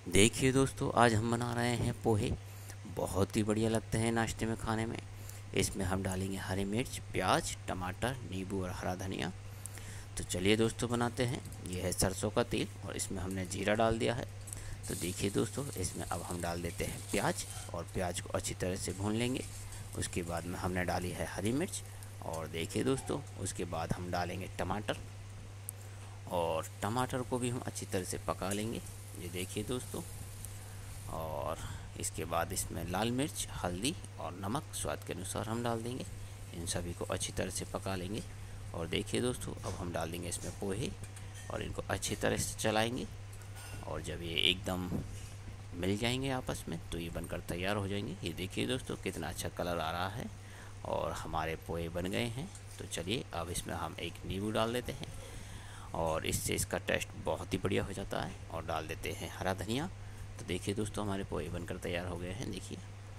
देखिए दोस्तों, आज हम बना रहे हैं पोहे। बहुत ही बढ़िया लगते हैं नाश्ते में खाने में। इसमें हम डालेंगे हरी मिर्च, प्याज, टमाटर, नींबू और हरा धनिया। तो चलिए दोस्तों बनाते हैं। ये है सरसों का तेल और इसमें हमने जीरा डाल दिया है। तो देखिए दोस्तों, इसमें अब हम डाल देते हैं प्याज और प्याज को अच्छी तरह से भून लेंगे। उसके बाद में हमने डाली है हरी मिर्च और देखिए दोस्तों, उसके बाद हम डालेंगे टमाटर और टमाटर को भी हम अच्छी तरह से पका लेंगे। ये देखिए दोस्तों, और इसके बाद इसमें लाल मिर्च, हल्दी और नमक स्वाद के अनुसार हम डाल देंगे। इन सभी को अच्छी तरह से पका लेंगे। और देखिए दोस्तों, अब हम डाल देंगे इसमें पोहे और इनको अच्छी तरह से चलाएंगे। और जब ये एकदम मिल जाएंगे आपस में तो ये बनकर तैयार हो जाएंगे। ये देखिए दोस्तों, कितना अच्छा कलर आ रहा है और हमारे पोहे बन गए हैं। तो चलिए अब इसमें हम एक नींबू डाल देते हैं और इससे इसका टेस्ट बहुत ही बढ़िया हो जाता है। और डाल देते हैं हरा धनिया। तो देखिए दोस्तों, हमारे पोहे बनकर तैयार हो गए हैं। देखिए,